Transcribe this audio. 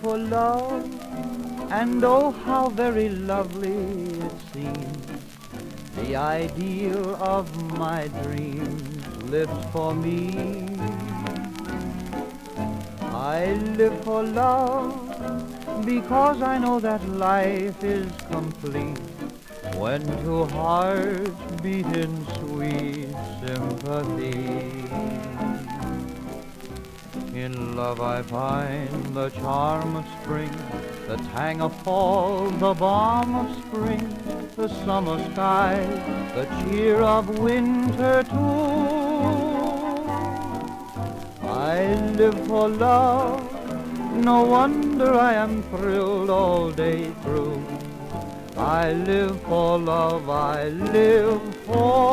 for love, and oh, how very lovely it seems. The ideal of my dreams lives for me. I live for love because I know that life is complete when two hearts beat in sweet sympathy. In love I find the charm of spring, the tang of fall, the balm of spring, the summer sky, the cheer of winter too. I live for love, no wonder I am thrilled all day through. I live for love, I live for